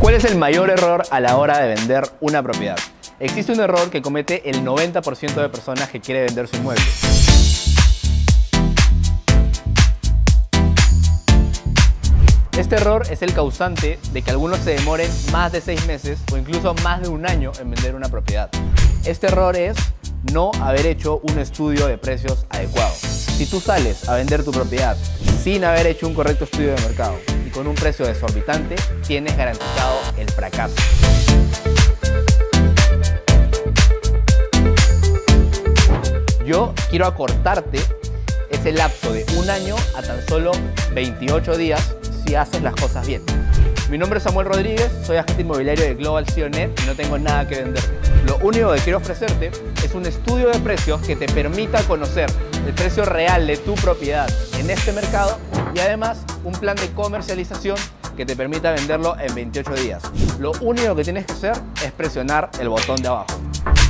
¿Cuál es el mayor error a la hora de vender una propiedad? Existe un error que comete el 90% de personas que quiere vender su inmueble. Este error es el causante de que algunos se demoren más de 6 meses o incluso más de un año en vender una propiedad. Este error es no haber hecho un estudio de precios adecuado. Si tú sales a vender tu propiedad sin haber hecho un correcto estudio de mercado y con un precio desorbitante, tienes garantizado el fracaso. Yo quiero acortarte ese lapso de un año a tan solo 28 días si haces las cosas bien. Mi nombre es Samuel Rodríguez, soy agente inmobiliario de Global CEO.net y no tengo nada que venderte. Lo único que quiero ofrecerte es un estudio de precios que te permita conocer el precio real de tu propiedad en este mercado y además un plan de comercialización que te permita venderlo en 28 días. Lo único que tienes que hacer es presionar el botón de abajo.